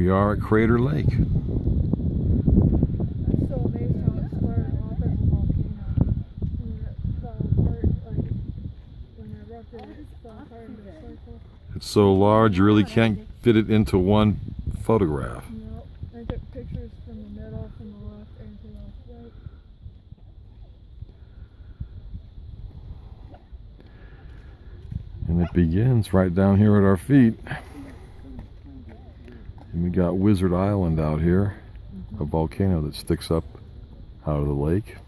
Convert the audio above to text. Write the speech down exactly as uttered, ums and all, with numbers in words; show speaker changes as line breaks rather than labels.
we are at Crater Lake.
I'm so amazed how it started off as a volcano. And it fell apart, like, when it erupted, it fell apart into a circle.
It's so large you really can't fit it into one photograph.
No, I took pictures from the middle, from the left, and from the right.
And it begins right down here at our feet. And we got Wizard Island out here, a volcano that sticks up out of the lake.